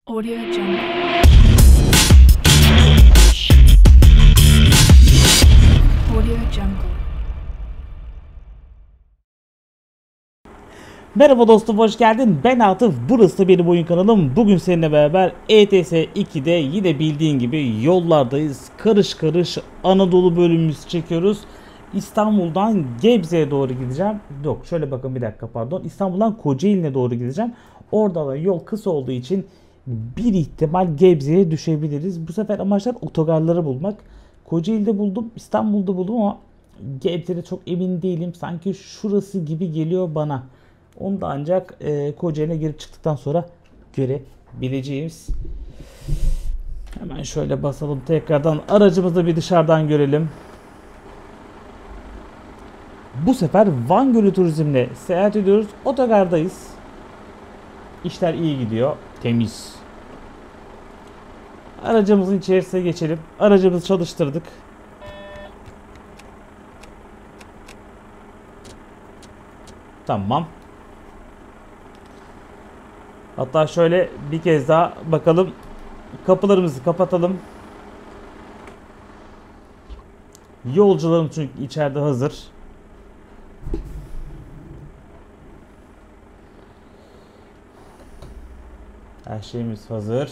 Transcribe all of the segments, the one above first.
Audio Jungle. Audio Jungle. Merhaba dostum, hoş geldin. Ben Atıf, burası da benim oyun kanalım. Bugün seninle beraber ETS 2'de yine bildiğin gibi yollardayız. Karış karış Anadolu bölümümüzü çekiyoruz. İstanbul'dan Gebze'ye doğru gideceğim. Yok, şöyle bakın, bir dakika, pardon. İstanbul'dan Kocaeli'ne doğru gideceğim. Orada da yol kısa olduğu için bir ihtimal Gebze'ye düşebiliriz. Bu sefer amaçlar otogarları bulmak. Kocaeli'de buldum, İstanbul'da buldum ama Gebze'de çok emin değilim. Sanki şurası gibi geliyor bana. Onu da ancak Kocaeli'ne girip çıktıktan sonra görebileceğiz. Hemen şöyle basalım tekrardan. Aracımızı bir dışarıdan görelim. Bu sefer Van Gölü Turizm'le seyahat ediyoruz. Otogardayız. İşler iyi gidiyor. Temiz. Aracımızın içerisine geçelim. Aracımızı çalıştırdık. Tamam. Hatta şöyle bir kez daha bakalım. Kapılarımızı kapatalım. Yolcularım çünkü içeride hazır. Her şeyimiz hazır.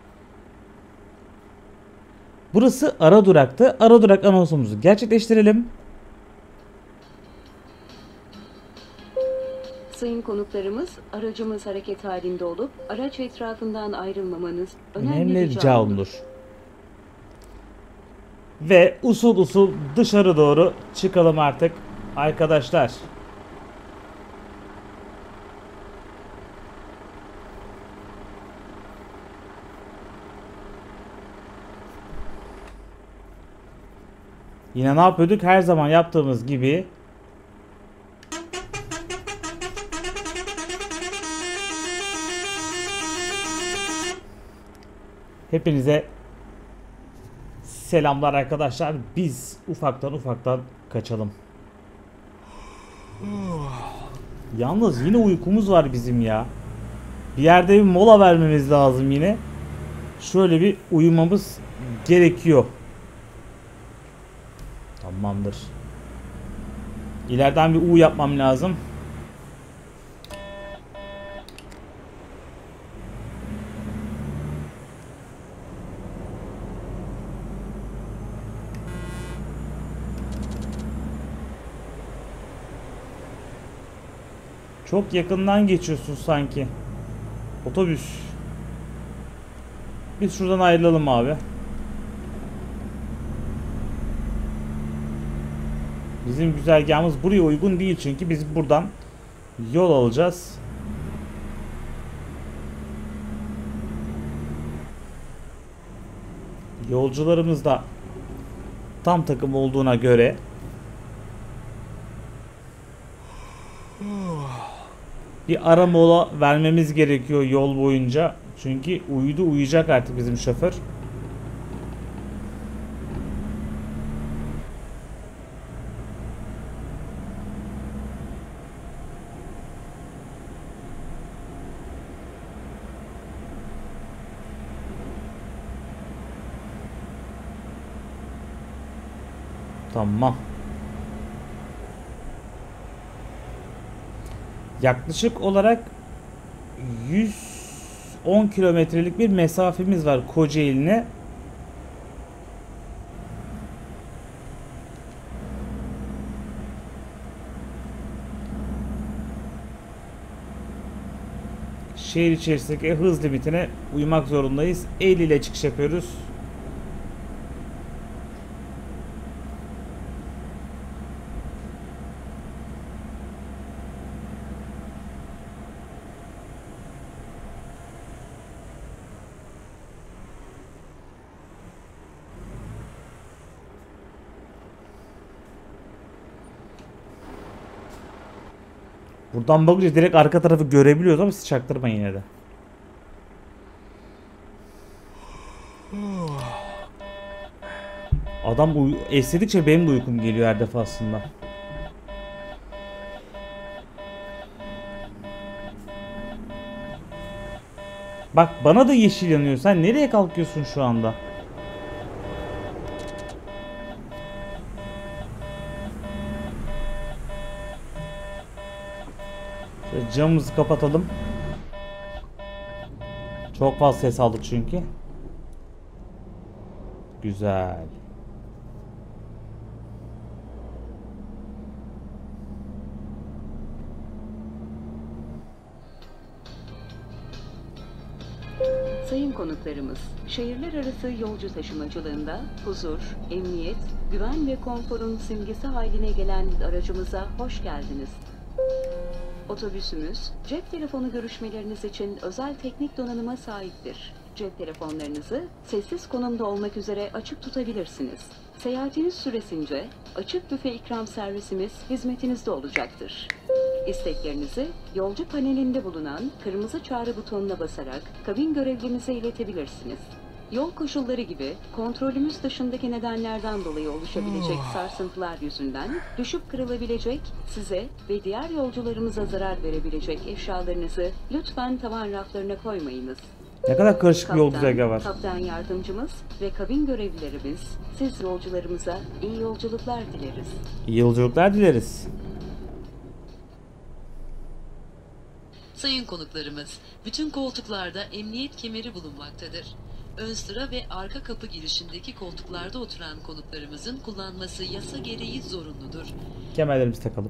Burası ara duraktı. Ara durak anonsumuzu gerçekleştirelim. Sayın konuklarımız, aracımız hareket halinde olup araç etrafından ayrılmamanız Önemli önemli rica olunur. Ve usul usul dışarı doğru çıkalım artık arkadaşlar. Yine ne yapıyorduk? Her zaman yaptığımız gibi hepinize selamlar arkadaşlar. Biz ufaktan kaçalım. Yalnız yine uykumuz var bizim ya. Bir yerde bir mola vermemiz lazım yine. Şöyle bir uyumamız gerekiyor. Tamamdır. İleriden bir U yapmam lazım. Çok yakından geçiyorsun sanki. Otobüs. Biz şuradan ayrılalım abi. Bizim güzergahımız buraya uygun değil çünkü biz buradan yol alacağız. Yolcularımız da tam takım olduğuna göre bir ara mola vermemiz gerekiyor yol boyunca. Çünkü uyuyacak artık bizim şoför. Tamam. Yaklaşık olarak 110 kilometrelik bir mesafemiz var Kocaeli'ne. Şehir içerisindeki hız limitine uymak zorundayız. 50 ile çıkış yapıyoruz. Buradan bakınca direkt arka tarafı görebiliyoruz ama siz çaktırmayın yine de. Adam esledikçe benim de uykum geliyor her defasında. Bak bana da yeşil yanıyor. Sen nereye kalkıyorsun şu anda? Şöyle camımızı kapatalım. Çok fazla ses aldık çünkü. Güzel. Sayın konuklarımız, şehirler arası yolcu taşımacılığında huzur, emniyet, güven ve konforun simgesi haline gelen aracımıza hoş geldiniz. Otobüsümüz, cep telefonu görüşmeleriniz için özel teknik donanıma sahiptir. Cep telefonlarınızı sessiz konumda olmak üzere açık tutabilirsiniz. Seyahatiniz süresince açık büfe ikram servisimiz hizmetinizde olacaktır. İsteklerinizi yolcu panelinde bulunan kırmızı çağrı butonuna basarak kabin görevlimize iletebilirsiniz. Yol koşulları gibi kontrolümüz dışındaki nedenlerden dolayı oluşabilecek sarsıntılar yüzünden düşüp kırılabilecek, size ve diğer yolcularımıza zarar verebilecek eşyalarınızı lütfen tavan raflarına koymayınız. Ne kadar karışık bir yol güzergahı var. Kaptan yardımcımız ve kabin görevlilerimiz siz yolcularımıza iyi yolculuklar dileriz. İyi yolculuklar dileriz. Sayın konuklarımız, bütün koltuklarda emniyet kemeri bulunmaktadır. Ön sıra ve arka kapı girişindeki koltuklarda oturan konuklarımızın kullanması yasa gereği zorunludur. Kemerlerimizi takalım.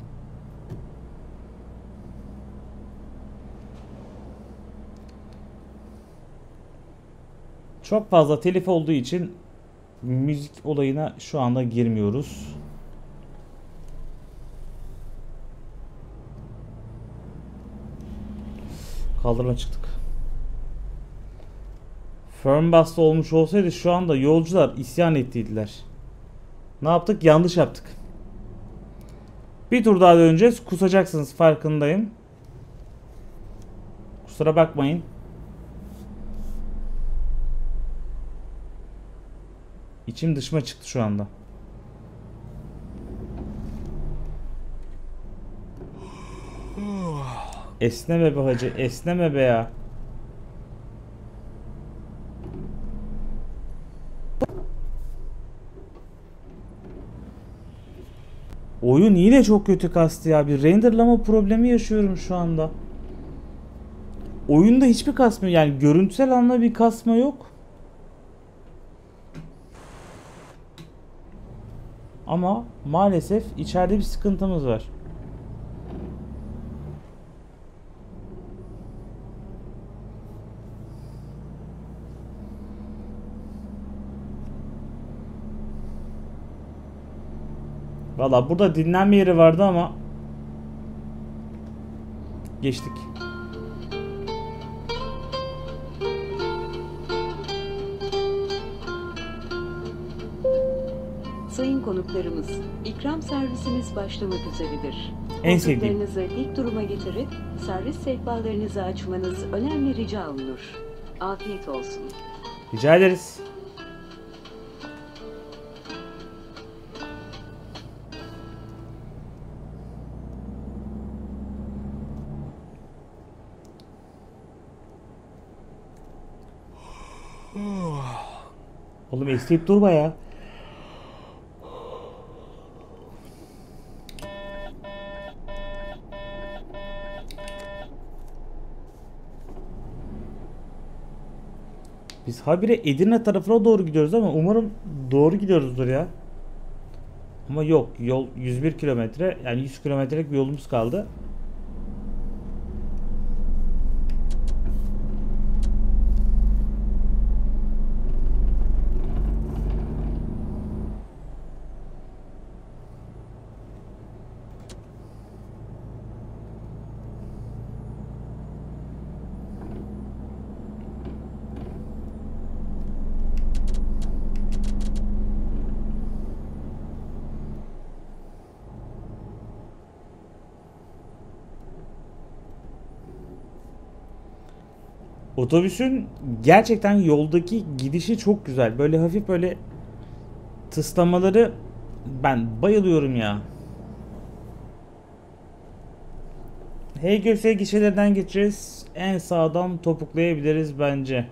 Çok fazla telif olduğu için müzik olayına şu anda girmiyoruz. Kaldırıma çıktık. Fernbus'ta olmuş olsaydı şu anda yolcular isyan ettiydiler. Ne yaptık? Yanlış yaptık. Bir tur daha döneceğiz. Kusacaksınız, farkındayım. Kusura bakmayın. İçim dışıma çıktı şu anda. Esneme be hacı, esneme be ya. Oyun yine çok kötü kastı ya. Bir renderlama problemi yaşıyorum şu anda. Oyunda hiçbir kasma, yani görüntüsel anlamda bir kasma yok. Ama maalesef içeride bir sıkıntımız var. Valla burada dinlenme yeri vardı ama geçtik. Sayın konuklarımız, ikram servisimiz başlamak üzeredir. En sevdiğim. Koltuklarınızı dik duruma getirip servis sehpalarınızı açmanız önemli rica olunur. Afiyet olsun. Rica ederiz. Oğlum esneyip durma ya. Biz habire Edirne tarafına doğru gidiyoruz ama umarım doğru gidiyoruzdur ya. Ama yok, yol 101 kilometre, yani 100 kilometrelik bir yolumuz kaldı. Otobüsün gerçekten yoldaki gidişi çok güzel. Böyle hafif böyle tıslamaları ben bayılıyorum ya. HGS gişelerden geçeceğiz. En sağdan topuklayabiliriz bence.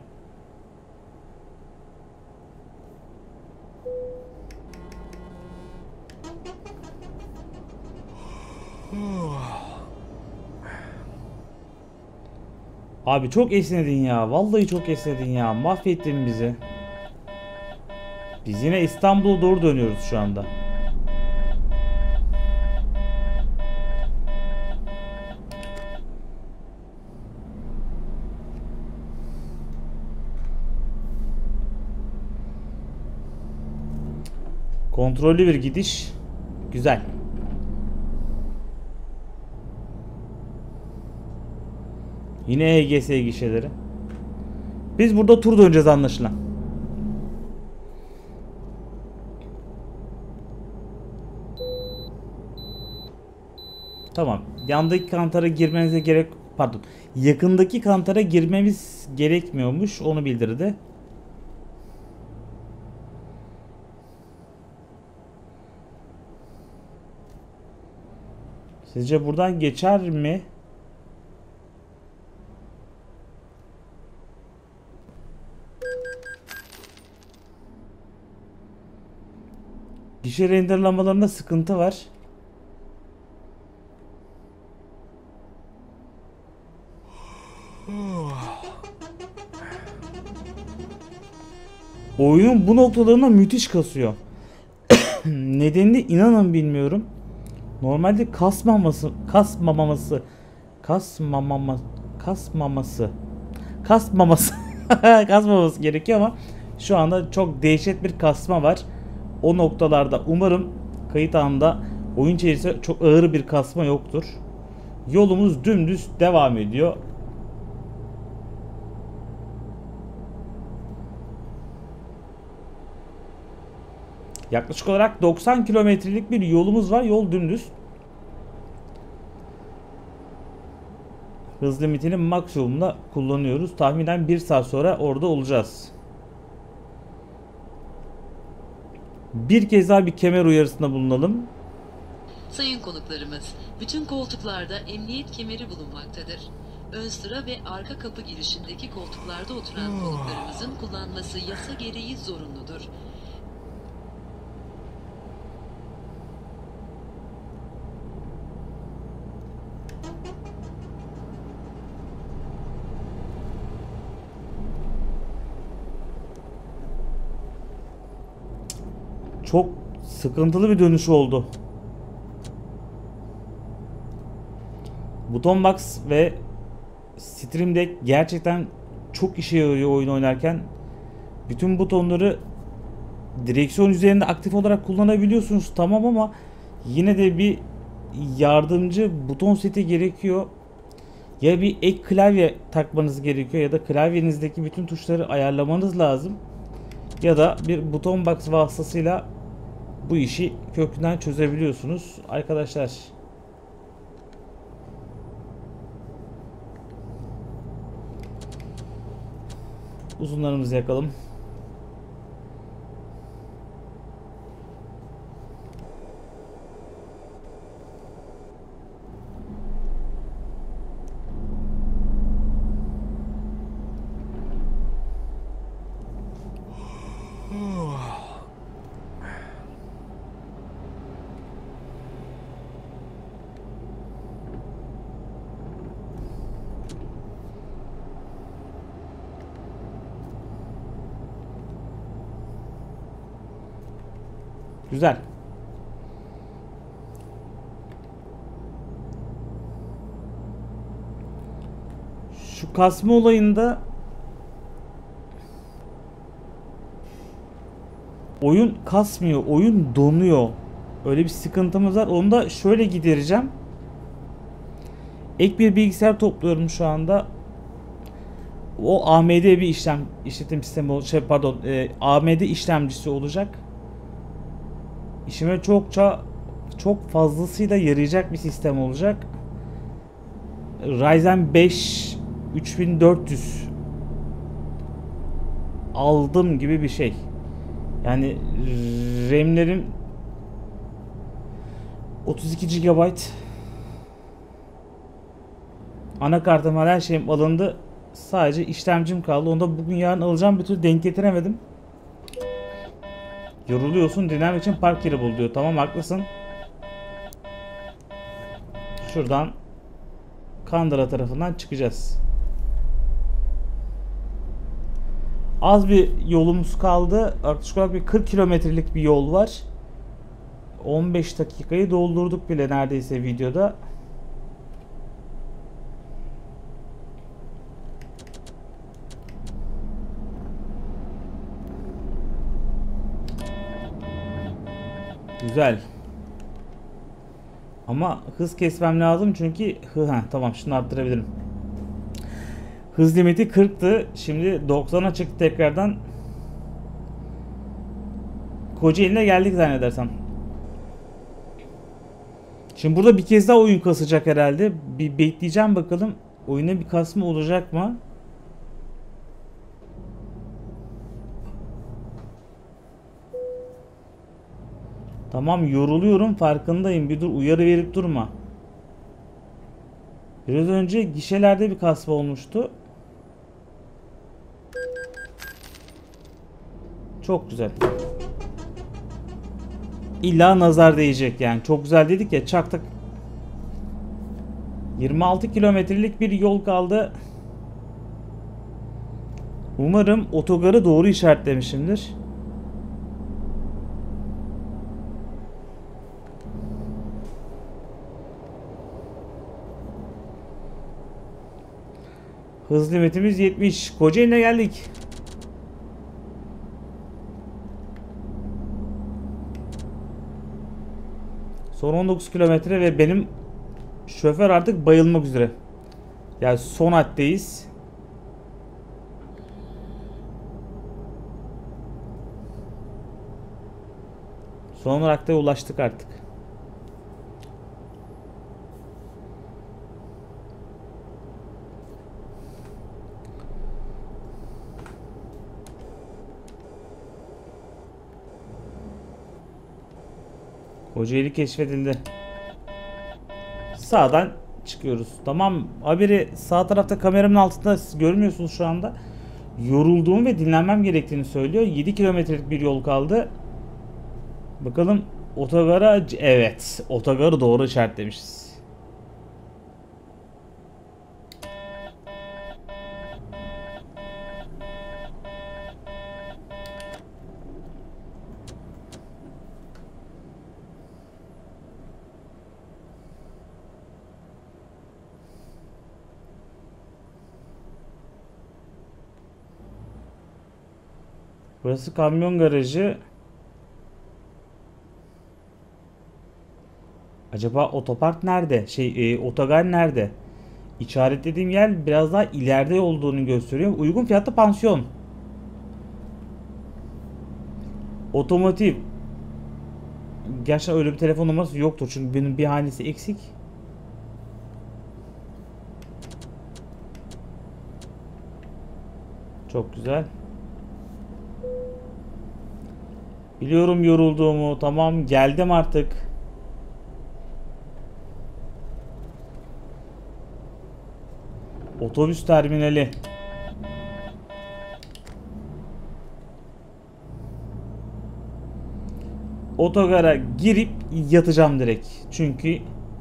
Abi çok esnedin ya. Vallahi çok esnedin ya. Mahvettin bizi. Biz yine İstanbul'a doğru dönüyoruz şu anda. Kontrollü bir gidiş. Güzel. Yine HGS gişeleri. Biz burada tur döneceğiz anlaşılan. Tamam. Yandaki kantara girmenize gerek... Pardon. Yakındaki kantara girmemiz gerekmiyormuş. Onu bildirdi. Sizce buradan geçer mi? Gişe renderlamalarında sıkıntı var. Oyunun bu noktalarına müthiş kasıyor. Nedenini inanın bilmiyorum. Normalde kasmaması kasmaması gerekiyor ama şu anda çok dehşet bir kasma var. O noktalarda umarım kayıt anında oyun içerisinde çok ağır bir kasma yoktur. Yolumuz dümdüz devam ediyor. Yaklaşık olarak 90 kilometrelik bir yolumuz var. Yol dümdüz. Hız limitini maksimumda kullanıyoruz. Tahminen 1 saat sonra orada olacağız. Bir kez daha bir kemer uyarısında bulunalım. Sayın konuklarımız, bütün koltuklarda emniyet kemeri bulunmaktadır. Ön sıra ve arka kapı girişindeki koltuklarda oturan konuklarımızın kullanması yasa gereği zorunludur. Çok sıkıntılı bir dönüş oldu. Buton Box ve Stream Deck gerçekten çok işe yarıyor oyun oynarken. Bütün butonları direksiyon üzerinde aktif olarak kullanabiliyorsunuz, tamam, ama yine de bir yardımcı buton seti gerekiyor. Ya bir ek klavye takmanız gerekiyor ya da klavyenizdeki bütün tuşları ayarlamanız lazım. Ya da bir buton box vasıtasıyla bu işi kökünden çözebiliyorsunuz arkadaşlar. Uzunlarımızı yakalım. Güzel. Şu kasma olayında oyun kasmıyor, oyun donuyor. Öyle bir sıkıntımız var. Onu da şöyle gidereceğim. Ek bir bilgisayar topluyorum şu anda. O AMD bir işletim sistemi AMD işlemcisi olacak. İşime çok fazlasıyla yarayacak bir sistem olacak. Ryzen 5 3400 aldım gibi bir şey. Yani RAM'lerim 32 GB Anakartım var, her şeyim alındı. Sadece işlemcim kaldı. Onu da bugün yarın alacağım. Bir türlü denk getiremedim. Yoruluyorsun, dinlenmek için park yeri bul diyor. Tamam, haklısın. Şuradan Kandıra tarafından çıkacağız. Az bir yolumuz kaldı. Yaklaşık olarak bir 40 kilometrelik bir yol var. 15 dakikayı doldurduk bile neredeyse videoda. Güzel. Ama hız kesmem lazım çünkü tamam, şunu arttırabilirim. Hız limiti 40'tı. Şimdi 90'a çıktı tekrardan. Kocaeli'ne geldik zannedersem. Şimdi burada bir kez daha oyun kasacak herhalde. Bir bekleyeceğim bakalım. Oyuna bir kasma olacak mı? Tamam, yoruluyorum, farkındayım. Bir dur, uyarı verip durma. Biraz önce gişelerde bir kasma olmuştu. Çok güzel. İlla nazar değecek yani. Çok güzel dedik ya, çaktık. 26 kilometrelik bir yol kaldı. Umarım otogarı doğru işaretlemişimdir. Hız limitimiz 70. Kocaeli'ne geldik. Son 19 kilometre ve benim şoför artık bayılmak üzere. Yani son hatteyiz. Son olarak da ulaştık artık. Kocaeli keşfedildi. Sağdan çıkıyoruz. Tamam, haberi sağ tarafta kameramın altında, siz görmüyorsunuz şu anda. Yorulduğum ve dinlenmem gerektiğini söylüyor. 7 kilometrelik bir yol kaldı. Bakalım otogara, evet, otogarı doğru işaretlemişiz. Burası kamyon garajı. Acaba otopark nerede? Otogar nerede? İşaretlediğim yer biraz daha ileride olduğunu gösteriyor. Uygun fiyatlı pansiyon. Otomotiv. Gerçekten öyle bir telefon numarası yoktur çünkü benim bir hanesi eksik. Çok güzel. Biliyorum yorulduğumu. Tamam, geldim artık. Otobüs terminali. Otogara girip yatacağım direkt. Çünkü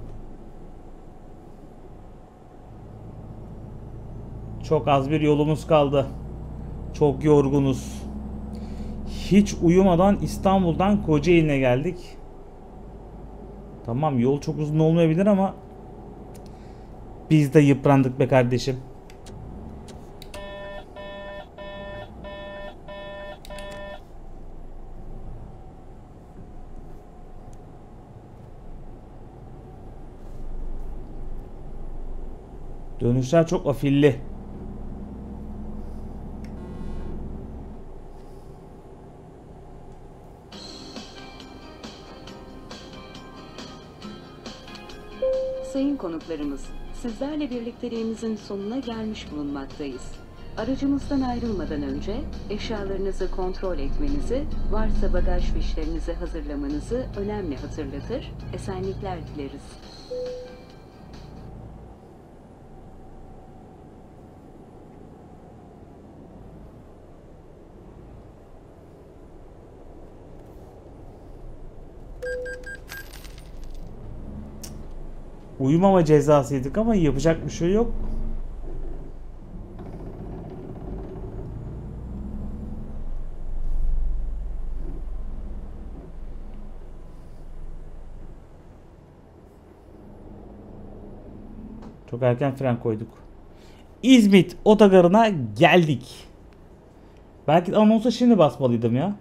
çok az bir yolumuz kaldı. Çok yorgunuz. Hiç uyumadan İstanbul'dan Kocaeli'ne geldik. Tamam, yol çok uzun olmayabilir ama biz de yıprandık be kardeşim. Dönüşler çok afilli. Sayın konuklarımız, sizlerle birlikteliğimizin sonuna gelmiş bulunmaktayız. Aracımızdan ayrılmadan önce eşyalarınızı kontrol etmenizi, varsa bagaj fişlerinizi hazırlamanızı önemli hatırlatır, esenlikler dileriz. Uyumama cezası yedik ama yapacak bir şey yok. Çok erken fren koyduk. İzmit otogarına geldik. Belki anonsa şimdi basmalıydım ya.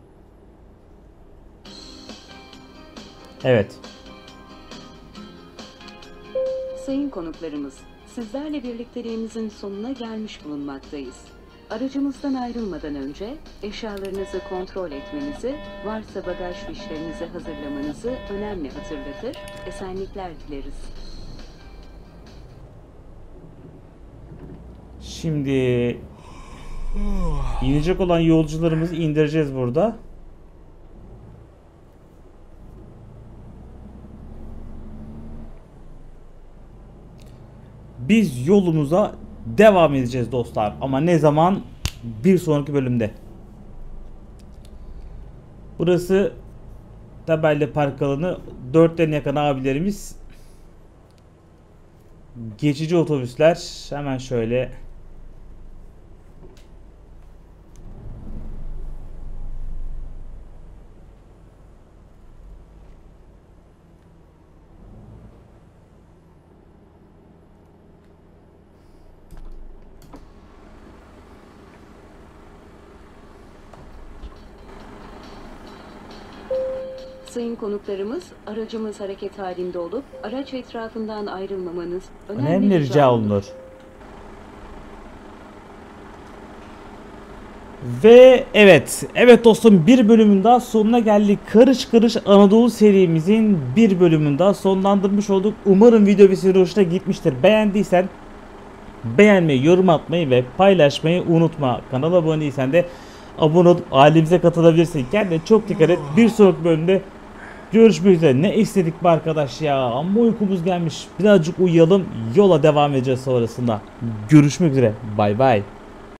Evet. Sayın konuklarımız, sizlerle birlikteliğimizin sonuna gelmiş bulunmaktayız. Aracımızdan ayrılmadan önce eşyalarınızı kontrol etmenizi, varsa bagaj fişlerinizi hazırlamanızı önemli hatırlatır, esenlikler dileriz. Şimdi inecek olan yolcularımızı indireceğiz burada. Biz yolumuza devam edeceğiz dostlar. Ama ne zaman? Bir sonraki bölümde. Burası Tabelli Park alanı. 4'ten yakın abilerimiz. Geçici otobüsler. Hemen şöyle. Sayın konuklarımız, aracımız hareket halinde olup araç etrafından ayrılmamanız Önemli rica olunur. Ve evet dostum, bir bölümün daha sonuna geldik. Karış Karış Anadolu serimizin bir bölümünü daha sonlandırmış olduk. Umarım video bir süre hoşuna gitmiştir. Beğendiysen beğenmeyi, yorum atmayı ve paylaşmayı unutma. Kanala abone değilsen de abone olup ailemize katılabilirsin. Kendine çok dikkat et. Bir sonraki bölümde görüşmek üzere. Ne istedik be arkadaş ya. Amma uykumuz gelmiş. Birazcık uyuyalım. Yola devam edeceğiz sonrasında. Görüşmek üzere. Bay bay.